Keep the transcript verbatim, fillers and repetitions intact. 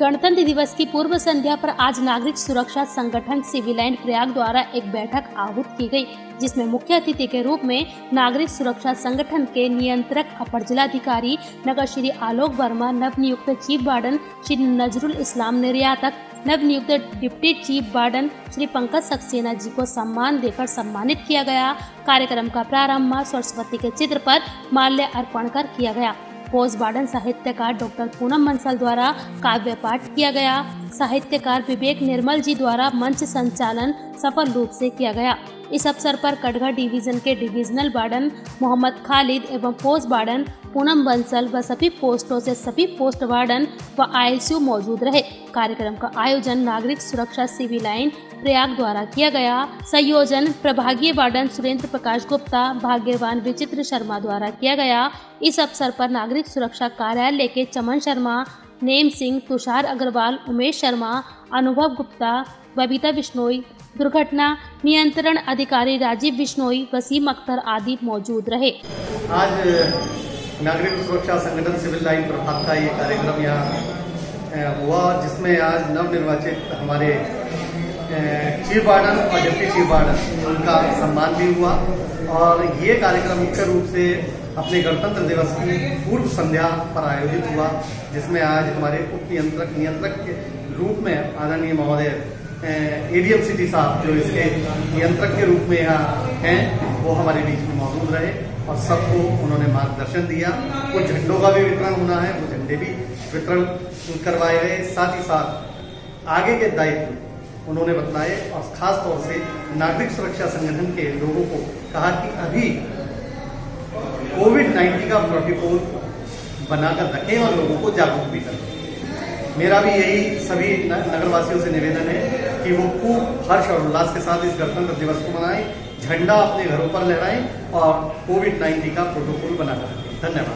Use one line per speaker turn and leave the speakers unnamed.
गणतंत्र दिवस की पूर्व संध्या पर आज नागरिक सुरक्षा संगठन सिविल लाइन प्रयाग द्वारा एक बैठक आहूत की गई, जिसमें मुख्य अतिथि के रूप में नागरिक सुरक्षा संगठन के नियंत्रक अपर जिलाधिकारी नगर श्री आलोक वर्मा, नवनियुक्त चीफ वार्डन श्री नजरुल इस्लाम निर्यातक, नवनियुक्त deputy chief warden Shri Pankaj Saxena ji को सम्मान देकर सम्मानित किया गया। कार्यक्रम का प्रारंभ मां सरस्वती के चित्र पर माल्य अर्पण कर किया गया। पोस्ट वार्डन साहित्यकार डॉक्टर पूनम बंसल द्वारा काव्य पाठ किया गया। साहित्यकार विवेक निर्मल जी द्वारा मंच संचालन सफल रूप से किया गया। इस अवसर पर कटघा डिवीजन के डिविजनल वार्डन मोहम्मद खालिद एवं पोस्ट वार्डन पूनम बंसल व सभी पोस्टों से सभी पोस्ट वार्डन व आईएसयू मौजूद रहे। कार्यक्रम का आयोजन नागरिक सुरक्षा सिविल लाइन प्रयाग द्वारा किया गया। संयोजन प्रभागीय वार्डन सुरेंद्र प्रकाश गुप्ता, भाग्यवान विचित्र शर्मा द्वारा किया गया। इस अवसर पर नागरिक सुरक्षा कार्यालय के चमन शर्मा, नेम सिंह, तुषार अग्रवाल, उमेश शर्मा, अनुभव गुप्ता, बबीता बिश्नोई, दुर्घटना नियंत्रण अधिकारी राजीव बिश्नोई, वसीम अख्तर आदि मौजूद रहे।
आज नागरिक सुरक्षा संगठन सिविल लाइन प्रभाग का ये कार्यक्रम यहाँ हुआ, जिसमें आज नवनिर्वाचित हमारे चीफ वार्डन और डिप्टी चीफ वार्डन उनका सम्मान भी हुआ। और ये कार्यक्रम मुख्य रूप से अपने गणतंत्र दिवस की पूर्व संध्या पर आयोजित हुआ, जिसमें आज हमारे उप नियंत्रक नियंत्रक के रूप में आदरणीय महोदय एडीएम सिटी साहब, जो इसके नियंत्रक के रूप में यहाँ हैं, वो हमारे बीच में मौजूद रहे और सबको उन्होंने मार्गदर्शन दिया। कुछ झंडों का भी वितरण होना है, वो झंडे भी वितरण करवाए गए। साथ ही साथ आगे के दायित्व उन्होंने बतलाए और खास तौर से नागरिक सुरक्षा संगठन के लोगों को कहा कि अभी कोविड नाइन्टीन का प्रोटोकॉल बनाकर रखें और लोगों को जागरूक भी करें। मेरा भी यही सभी नगरवासियों से निवेदन है कि वो खूब हर्ष और उल्लास के साथ इस गणतंत्र दिवस को मनाएं, झंडा अपने घरों पर लहराएं और कोविड नाइन्टीन का प्रोटोकॉल बनाकर रखें। धन्यवाद।